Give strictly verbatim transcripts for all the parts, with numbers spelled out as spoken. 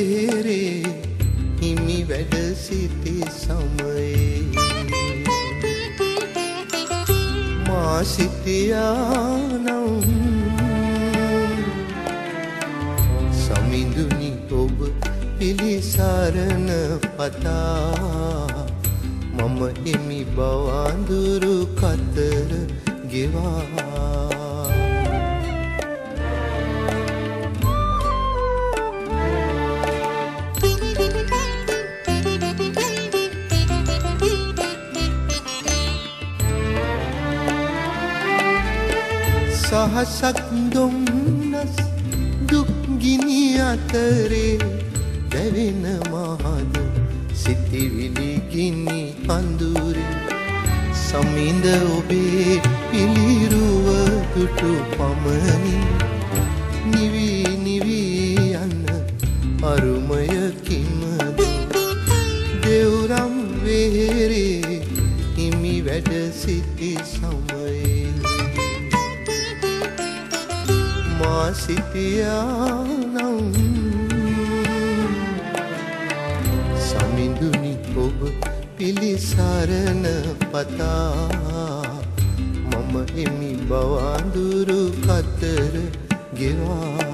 වේරේ හිමි වැඩ සිටි සමයේ මා සිටියානම් සමිඳුනි ඔබ පිළිසරණ පතා මම හිමි බවඳුරු කතර ගෙවා සහසක් දුම්නස් දුක් ගිනි අතරේ දැවෙන මහද සිතිවිලි ගිනි අඳුරේ සමිඳ ඔබේ පිළිරුව දුටු පමණින් නිවි නිවි යන අරුමයකින්ද දෙව්රම් වේරේ හිමි වැඩ සිටි සමයේ මා සිටියානම් සමිඳුනි ඔබ පිළිසරණ පතා මම හිමි බවඳුරු කතර ගෙවා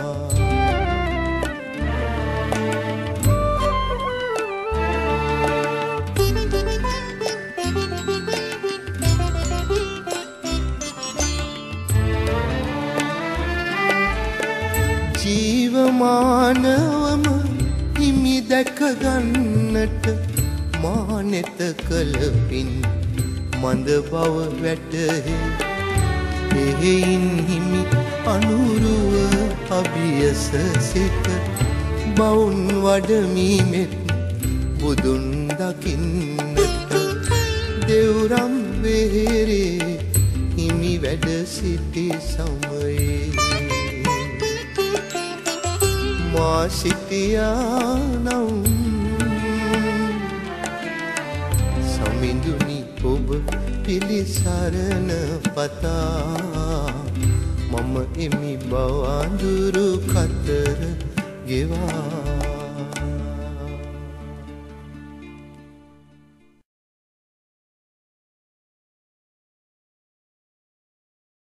ජීවමානවම හිමි දැක ගන්නට මා නෙත කළ පින් මඳ බව වැටහේ එහෙයින් හිමි අනුරුව අභියස සිත බවුන් වඩමීමෙත් බුදුන් දකින්නට දෙව්රම් වේරේ හිමි වැඩ සිටි සමයේ මා සිටියානම් සමිඳුනි ඔබ පිළිසරණ පතා මම එමි බවඳුරු කතර ගෙවා